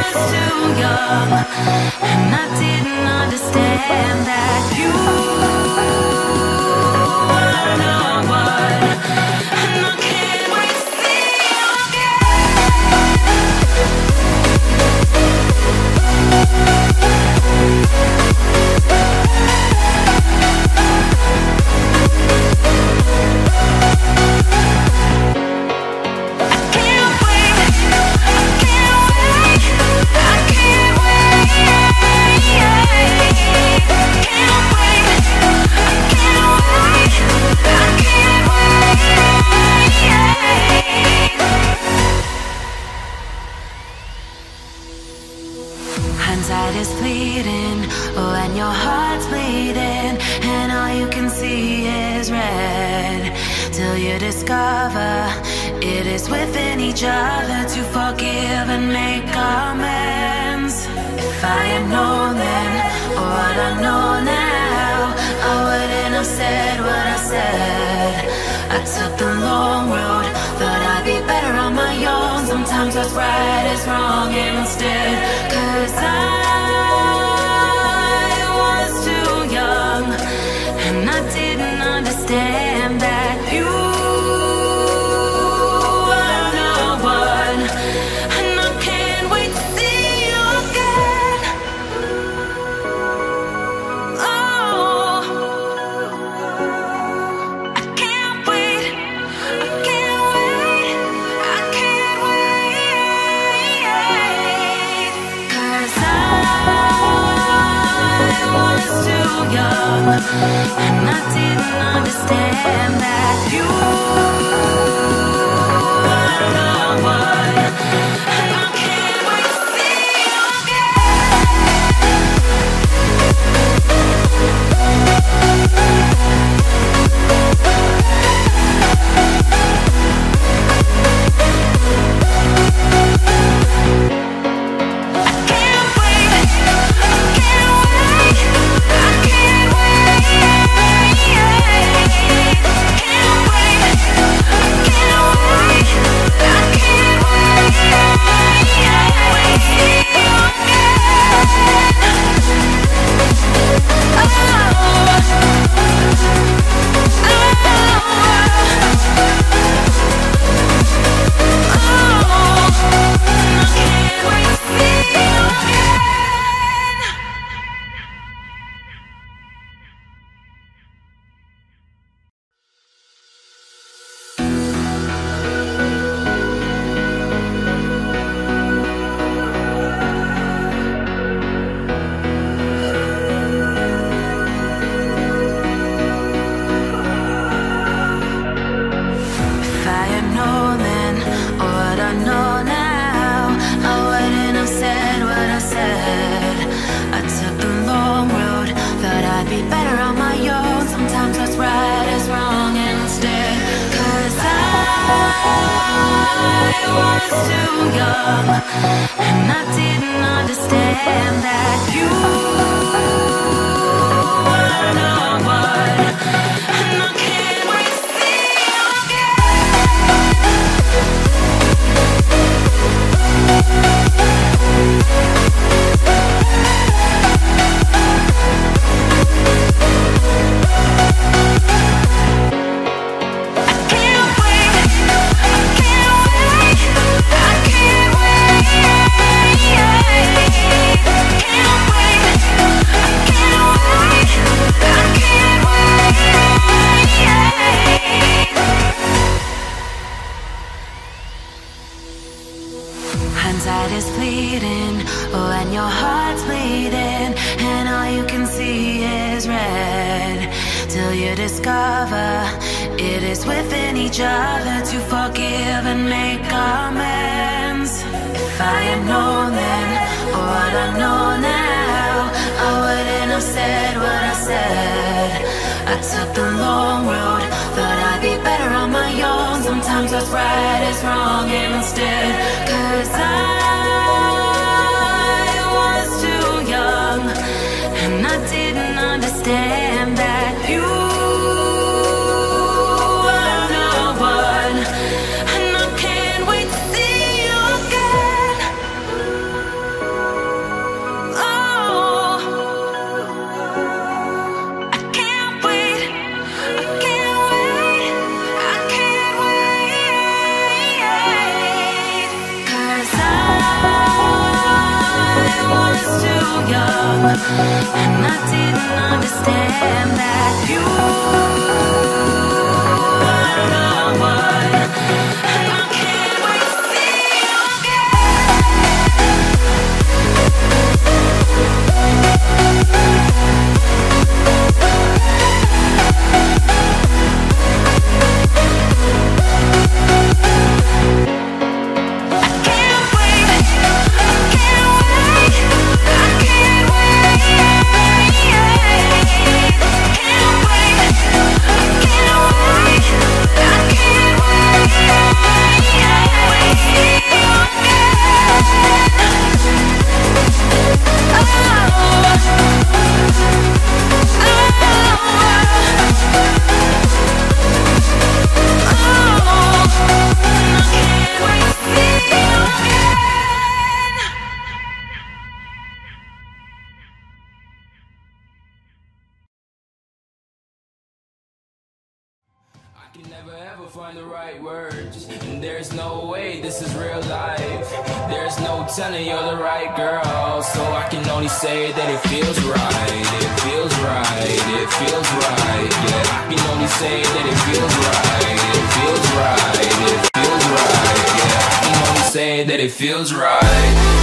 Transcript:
was too young, and I didn't understand that you were the one, and I can't wait to see you hindsight is fleeting, oh, and your heart's bleeding, and all you can see is red, till you discover it is within each other to forgive and make amends. If I had known then, or what I know now, I wouldn't have said what I said. I took the long road, thought I'd be better on my own. Sometimes what's right is wrong instead, 'cause I was too young, and I didn't understand that you were the one, and I can't wait to see you again. Oh, I can't wait, I can't wait, I can't wait, 'cause I was too young, and I didn't understand that you were the one, and I can't wait to see you was too young, and I didn't understand that you were the one, and I can't wait to see you hindsight is fleeting, oh, and your heart's bleeding, and all you can see is red, till you discover it is within each other to forgive and make amends. If I had known then, or what I know now, I wouldn't have said what I said. I took the long road, thought I'd be better on my own. Sometimes what's right is wrong instead, 'cause I was too young, and I didn't understand that you were the one, and I can't wait to see you again. and I didn't understand that you are the one, and I can't wait to see you can never ever find the right words, and there's no way this is real life. There's no telling you're the right girl, so I can only say that it feels right. It feels right, it feels right. Yeah, I can only say that it feels right. It feels right, it feels right. Yeah, I can only say that it feels right.